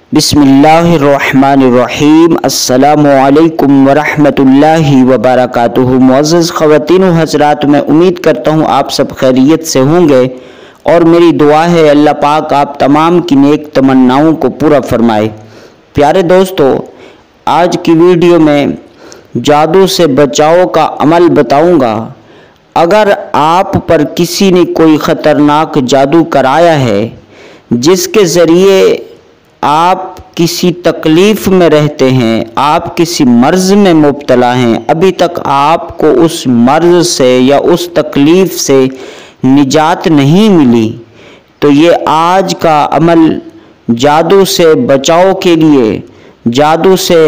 बिस्मिल्लाहिर्रहमानिर्रहीम। अस्सलामुअलैकुम वरहमतुल्लाहि वबरकातुहू। मुअज़्ज़ज़ ख़वातीन व हज़रात, मैं उम्मीद करता हूँ आप सब खैरियत से होंगे और मेरी दुआ है अल्लाह पाक आप तमाम की नेक तमन्नाओं को पूरा फरमाए। प्यारे दोस्तों, आज की वीडियो में जादू से बचाव का अमल बताऊँगा। अगर आप पर किसी ने कोई ख़तरनाक जादू कराया है जिसके ज़रिए आप किसी तकलीफ़ में रहते हैं, आप किसी मर्ज़ में मुब्तला हैं, अभी तक आपको उस मर्ज़ से या उस तकलीफ़ से निजात नहीं मिली, तो ये आज का अमल जादू से बचाव के लिए, जादू से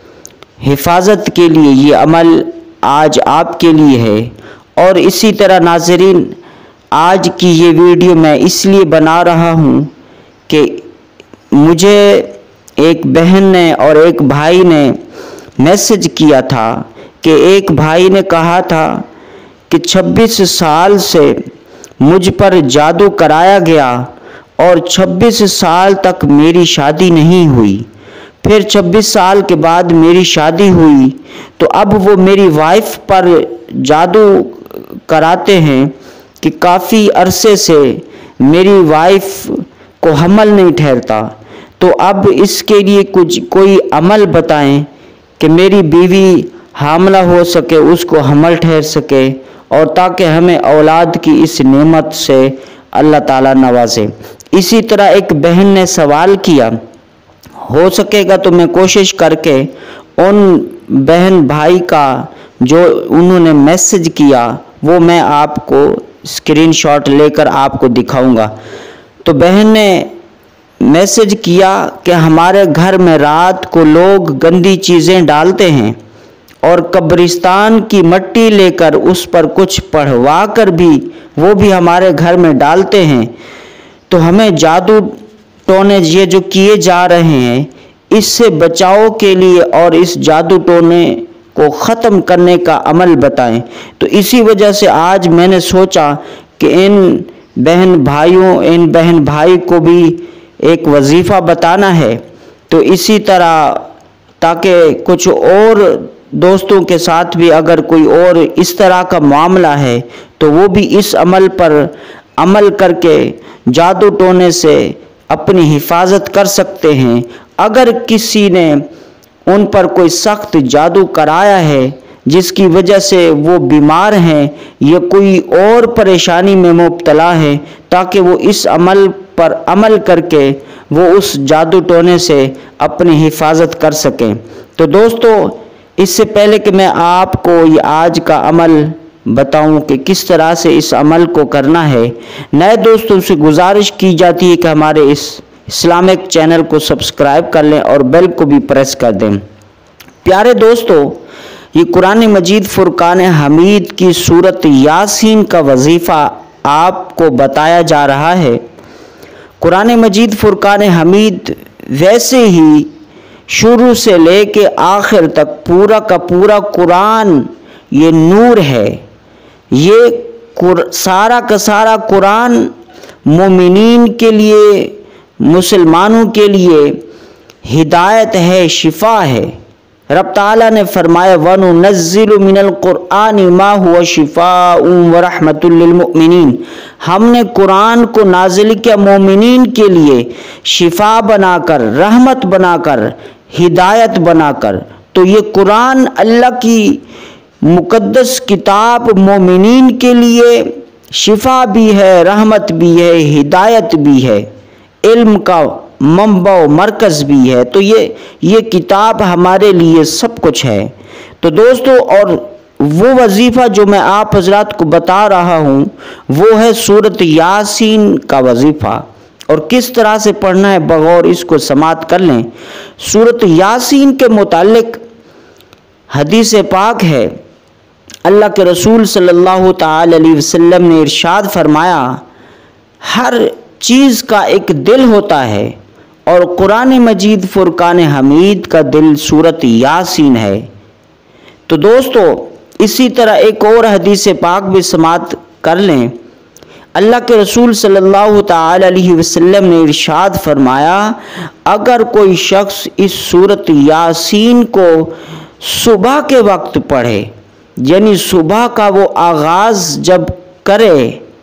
हिफाजत के लिए ये अमल आज आपके लिए है। और इसी तरह नाज़रीन, आज की ये वीडियो मैं इसलिए बना रहा हूँ कि मुझे एक बहन ने और एक भाई ने मैसेज किया था कि एक भाई ने कहा था कि 26 साल से मुझ पर जादू कराया गया और 26 साल तक मेरी शादी नहीं हुई। फिर 26 साल के बाद मेरी शादी हुई तो अब वो मेरी वाइफ पर जादू कराते हैं कि काफ़ी अरसे से मेरी वाइफ को हमल नहीं ठहरता। तो अब इसके लिए कोई अमल बताएं कि मेरी बीवी हामला हो सके, उसको हमल ठहर सके और ताकि हमें औलाद की इस नेमत से अल्लाह ताला नवाजे। इसी तरह एक बहन ने सवाल किया, हो सकेगा तो मैं कोशिश करके उन बहन भाई का जो उन्होंने मैसेज किया वो मैं आपको स्क्रीनशॉट लेकर आपको दिखाऊंगा। तो बहन ने मैसेज किया कि हमारे घर में रात को लोग गंदी चीज़ें डालते हैं और कब्रिस्तान की मट्टी लेकर उस पर कुछ पढ़वा कर भी वो भी हमारे घर में डालते हैं। तो हमें जादू टोने ये जो किए जा रहे हैं इससे बचाव के लिए और इस जादू टोने को ख़त्म करने का अमल बताएं। तो इसी वजह से आज मैंने सोचा कि इन बहन भाई को भी एक वजीफ़ा बताना है। तो इसी तरह ताकि कुछ और दोस्तों के साथ भी अगर कोई और इस तरह का मामला है तो वो भी इस अमल पर अमल करके जादू टोने से अपनी हिफाजत कर सकते हैं। अगर किसी ने उन पर कोई सख्त जादू कराया है जिसकी वजह से वो बीमार हैं या कोई और परेशानी में मुब्तला है, ताकि वो इस अमल पर अमल करके वो उस जादू टोने से अपनी हिफाजत कर सकें। तो दोस्तों, इससे पहले कि मैं आपको ये आज का अमल बताऊं कि किस तरह से इस अमल को करना है, नए दोस्तों से गुजारिश की जाती है कि हमारे इस इस्लामिक चैनल को सब्सक्राइब कर लें और बेल को भी प्रेस कर दें। प्यारे दोस्तों, ये कुरान मजीद फुरकान हमीद की सूरत यासीन का वजीफ़ा आपको बताया जा रहा है। कुरान मजीद फुरकान हमीद वैसे ही शुरू से लेके आखिर तक पूरा का पूरा कुरान ये नूर है। ये सारा का सारा कुरान मोमिनीन के लिए, मुसलमानों के लिए हिदायत है, शिफा है। रब ताला ने फरमाया, वनुनज़्ज़िलु मिनल कुरआनि मा हुवा शिफाउन व रहमतुल लिल मुमिनीन। हमने कुरान को नाज़िल किया मोमिनीन के लिए शिफा बनाकर, रहमत बनाकर, हिदायत बनाकर। तो ये कुरान अल्लाह की मुक़द्दस किताब मोमिनीन के लिए शिफा भी है, रहमत भी है, हिदायत भी है, इल्म का मंबा मरकज़ भी है। तो ये किताब हमारे लिए सब कुछ है। तो दोस्तों, और वो वजीफ़ा जो मैं आप हजरात को बता रहा हूँ वो है सूरत यासीन का वजीफ़ा। और किस तरह से पढ़ना है बगौर इसको समात कर लें। सूरत यासीन के मुतालिक हदीस पाक है, अल्लाह के रसूल सल्लल्लाहु ताला अलैहि वसल्लम ने इरशाद फरमाया, हर चीज़ का एक दिल होता है और कुरान मजीद फुरकान हमीद का दिल सूरत यासीन है। तो दोस्तों, इसी तरह एक और हदीस पाक भी समात कर लें। अल्लाह के रसूल सल्लल्लाहु ताला अलैहि वसल्लम ने इरशाद फरमाया, अगर कोई शख्स इस सूरत यासीन को सुबह के वक्त पढ़े, यानी सुबह का वो आगाज़ जब करे,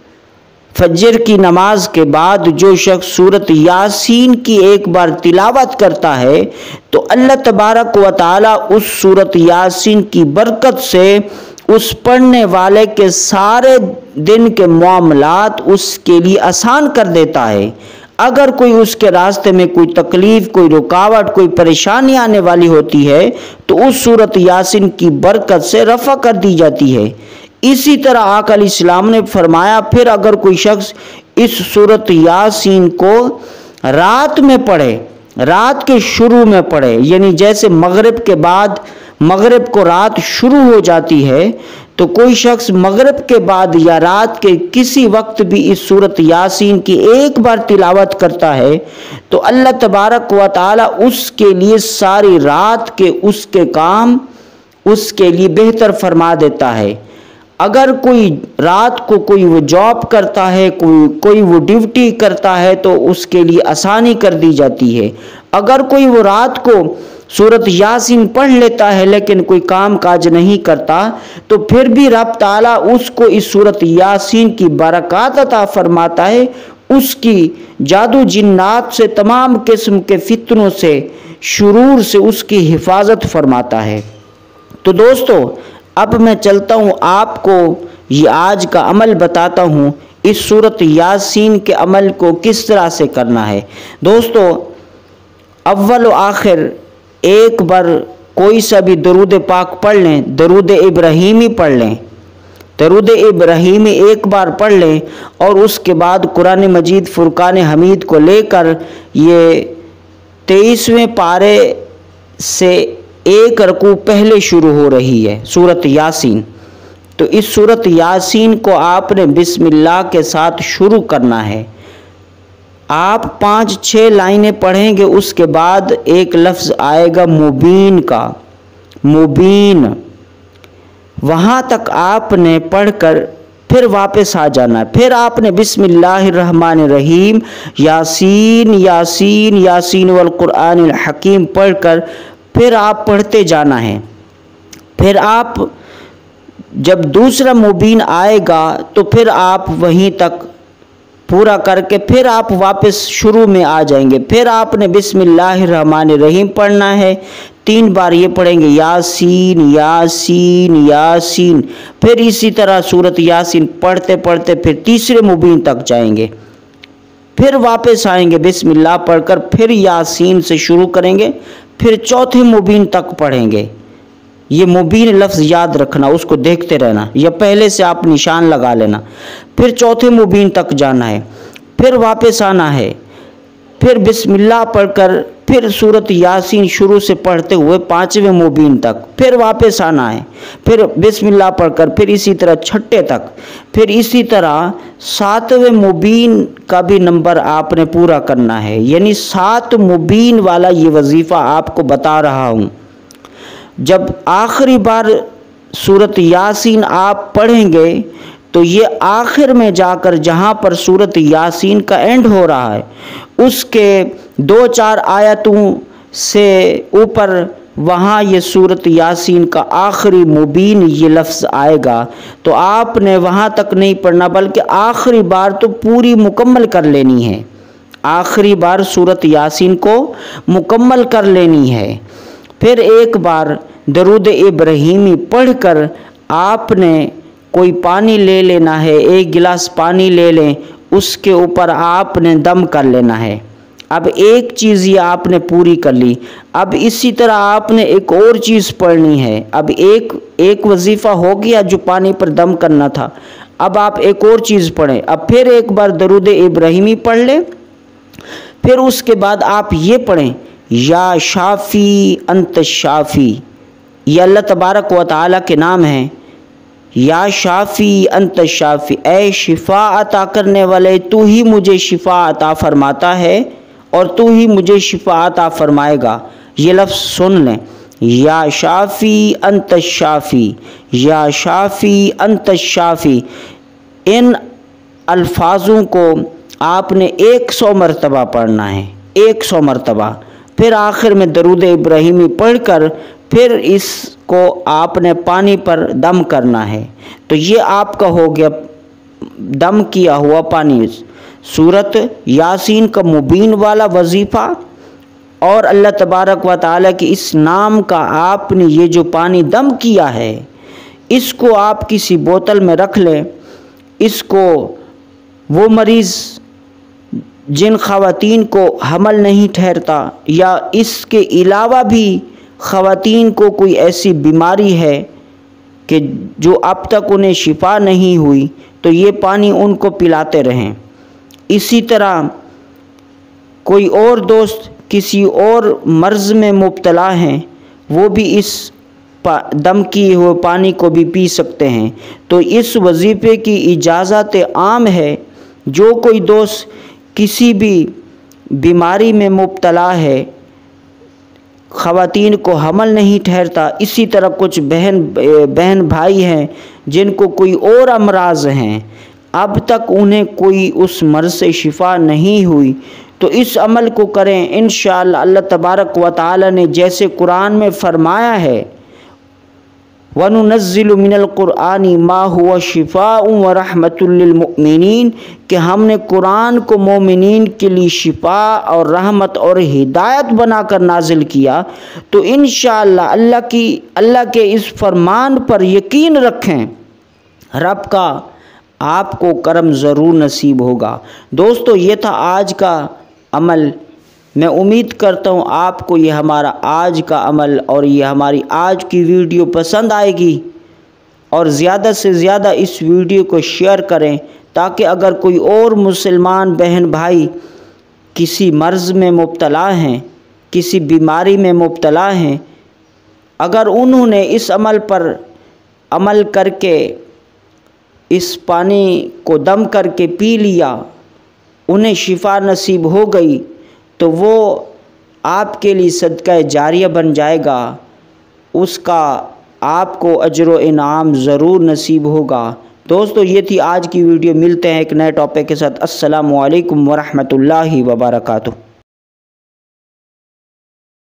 फजर की नमाज के बाद जो शख्स सूरत यासीन की एक बार तिलावत करता है तो अल्लाह तबारक व तआला उस सूरत यासीन की बरकत से उस पढ़ने वाले के सारे दिन के मामलात उसके लिए आसान कर देता है। अगर कोई उसके रास्ते में कोई तकलीफ़, कोई रुकावट, कोई परेशानी आने वाली होती है तो उस सूरत यासीन की बरकत से रफ़ा कर दी जाती है। इसी तरह आका अलैहिस्सलाम ने फरमाया, फिर अगर कोई शख्स इस सूरत यासीन को रात में पढ़े, रात के शुरू में पढ़े, यानी जैसे मगरिब के बाद, मगरिब को रात शुरू हो जाती है, तो कोई शख्स मगरिब के बाद या रात के किसी वक्त भी इस सूरत यासीन की एक बार तिलावत करता है तो अल्लाह तबारक व तआला उसके लिए सारी रात के उसके काम उसके लिए बेहतर फरमा देता है। अगर कोई रात को कोई वो जॉब करता है, कोई वो ड्यूटी करता है तो उसके लिए आसानी कर दी जाती है। अगर कोई वो रात को सूरत यासीन पढ़ लेता है लेकिन कोई काम काज नहीं करता तो फिर भी रब ताला उसको इस सूरत यासीन की बरकत अता फरमाता है, उसकी जादू जिन्नात से, तमाम किस्म के फितनों से, शुरूर से उसकी हिफाजत फरमाता है। तो दोस्तों, अब मैं चलता हूँ, आपको ये आज का अमल बताता हूँ, इस सूरत यासीन के अमल को किस तरह से करना है। दोस्तों, अव्वल व आखिर एक बार कोई सा भी दरूद पाक पढ़ लें, दरूद इब्राहीमी पढ़ लें, दरूद इब्राहीमी एक बार पढ़ लें और उसके बाद कुरान मजीद फुरकान हमीद को लेकर ये 23वें पारे से एक रकू पहले शुरू हो रही है सूरत यासीन। तो इस सूरत यासीन को आपने बिस्मिल्लाह के साथ शुरू करना है। आप 5-6 लाइनें पढ़ेंगे, उसके बाद एक लफ्ज़ आएगा मुबीन का, मुबीन, वहाँ तक आपने पढ़कर फिर वापस आ जाना है। फिर आपने बिस्मिल्लाहिर्रहमानिर्रहीम यासीन यासीन यासीन वल कुरआनिल हकीम पढ़कर फिर आप पढ़ते जाना है। फिर आप जब दूसरा मुबीन आएगा तो फिर आप वहीं तक पूरा करके फिर आप वापस शुरू में आ जाएंगे। फिर आपने बिस्मिल्लाहिर्रहमानिर्रहीम पढ़ना है, 3 बार ये पढ़ेंगे यासीन यासीन यासीन। फिर इसी तरह सूरत यासीन पढ़ते पढ़ते फिर तीसरे मुबीन तक जाएंगे, फिर वापस आएंगे बिस्मिल्लाह पढ़कर, फिर यासीन से शुरू करेंगे, फिर चौथे मुबीन तक पढ़ेंगे। ये मुबीन लफ्ज़ याद रखना, उसको देखते रहना या पहले से आप निशान लगा लेना। फिर चौथे मुबीन तक जाना है, फिर वापस आना है, फिर बिस्मिल्लाह पढ़कर फिर सूरत यासीन शुरू से पढ़ते हुए 5वें मुबीन तक, फिर वापस आना है, फिर बिस्मिल्लाह पढ़कर फिर इसी तरह 6ठे तक, फिर इसी तरह 7वें मुबीन का भी नंबर आपने पूरा करना है। यानी 7 मुबीन वाला ये वजीफ़ा आपको बता रहा हूँ। जब आखिरी बार सूरत यासीन आप पढ़ेंगे तो ये आखिर में जाकर जहाँ पर सूरत यासीन का एंड हो रहा है उसके 2-4 आयतों से ऊपर वहाँ ये सूरत यासीन का आखिरी मुबीन ये लफ्ज़ आएगा। तो आपने वहाँ तक नहीं पढ़ना बल्कि आखिरी बार तो पूरी मुकम्मल कर लेनी है, आखिरी बार सूरत यासीन को मुकम्मल कर लेनी है। फिर एक बार दरूद इब्राहीमी पढ़कर आपने कोई पानी ले लेना है, 1 गिलास पानी ले लें, उसके ऊपर आपने दम कर लेना है। अब एक चीज़ ये आपने पूरी कर ली। अब इसी तरह आपने एक और चीज़ पढ़नी है। अब एक वजीफ़ा हो गया जो पानी पर दम करना था, अब आप एक और चीज़ पढ़ें। अब फिर एक बार दरूद इब्राहीमी पढ़ लें, फिर उसके बाद आप ये पढ़ें या शाफ़ी अंत शाफ़ी। ये अल्लाह तबारक व तआला के नाम हैं, या शाफ़ी अंत शाफ़ी, ऐ शिफा अता करने वाले तू ही मुझे शिफा अता फरमाता है और तू ही मुझे शिफा अता फरमाएगा। ये लफ्ज़ सुन लें, या शाफ़ी अंत शाफ़ी, या शाफ़ी अंत शाफ़ी। इन अल्फाजों को आपने 100 मरतबा पढ़ना है, 100 मरतबा। फिर आखिर में दरूद इब्राहिमी पढ़कर फिर इसको आपने पानी पर दम करना है। तो ये आपका हो गया दम किया हुआ पानी। सूरत यासीन का मुबीन वाला वजीफ़ा और अल्लाह तबारक व तआला की इस नाम का आपने ये जो पानी दम किया है, इसको आप किसी बोतल में रख लें। इसको वो मरीज़ जिन ख़वातीन को हमल नहीं ठहरता या इसके अलावा भी ख़वातीन को कोई ऐसी बीमारी है कि जो अब तक उन्हें शिफा नहीं हुई, तो ये पानी उनको पिलाते रहें। इसी तरह कोई और दोस्त किसी और मर्ज़ में मुब्तला हैं, वो भी इस दम किए हुए पानी को भी पी सकते हैं। तो इस वजीफ़े की इजाज़त आम है। जो कोई दोस्त किसी भी बीमारी में मुब्तला है, ख़वातीन को हमल नहीं ठहरता, इसी तरह कुछ बहन भाई हैं जिनको कोई और अमराज हैं, अब तक उन्हें कोई उस मर्ज़ से शिफा नहीं हुई, तो इस अमल को करें। इंशाअल्लाह अल्लाह तबारक व तआला ने जैसे कुरान में फ़रमाया है, वनुनज़्ज़िलु मिनल क़ुरआनी मा हुवा शिफ़ाउन व रहमतुल लिल मुमिनीन, कि हमने कुरान को मोमिनीन के लिए शिफा और रहमत और हिदायत बनाकर नाजिल किया। तो इंशाअल्लाह अल्लाह के इस फरमान पर यकीन रखें, रब का आपको करम ज़रूर नसीब होगा। दोस्तों, ये था आज का अमल। मैं उम्मीद करता हूँ आपको ये हमारा आज का अमल और ये हमारी आज की वीडियो पसंद आएगी, और ज़्यादा से ज़्यादा इस वीडियो को शेयर करें, ताकि अगर कोई और मुसलमान बहन भाई किसी मर्ज़ में मुब्तला हैं, किसी बीमारी में मुब्तला हैं, अगर उन्होंने इस अमल पर अमल करके इस पानी को दम करके पी लिया, उन्हें शिफा नसीब हो गई, तो वो आपके लिए सदका जारिया बन जाएगा, उसका आपको अजर व इनाम ज़रूर नसीब होगा। दोस्तों, ये थी आज की वीडियो। मिलते हैं एक नए टॉपिक के साथ। अस्सलामु अलैकुम व रहमतुल्लाहि व बरकातुहू।